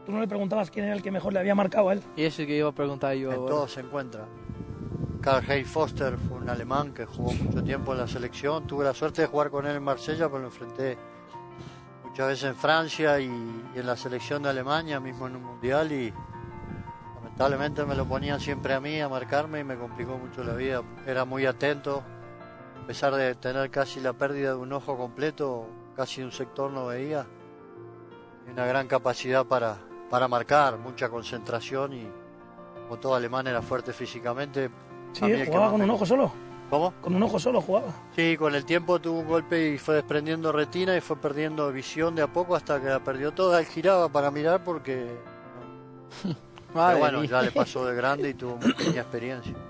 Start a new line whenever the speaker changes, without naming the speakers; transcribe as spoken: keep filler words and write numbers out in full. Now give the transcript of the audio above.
Tú no le preguntabas quién era el que mejor le había marcado a él.
Y eso que iba a preguntar yo.
En
ahora.
todo se encuentra. Karl-Heinz Foster fue un alemán que jugó mucho tiempo en la selección. Tuve la suerte de jugar con él en Marsella, pero lo enfrenté muchas veces en Francia y, y en la selección de Alemania, mismo en un mundial, y lamentablemente me lo ponían siempre a mí a marcarme y me complicó mucho la vida. Era muy atento, a pesar de tener casi la pérdida de un ojo completo, casi un sector no veía. Y una gran capacidad para, para marcar, mucha concentración y como todo alemán era fuerte físicamente.
Sí,
A mí el que
jugaba
más
con
me-
un ojo solo.
¿Cómo?
Con un ojo solo jugaba.
Sí, con el tiempo tuvo un golpe y fue desprendiendo retina y fue perdiendo visión de a poco hasta que la perdió toda. Él giraba para mirar porque...
Madre
Pero bueno,
mía.
ya le pasó de grande y tuvo muy pequeña experiencia.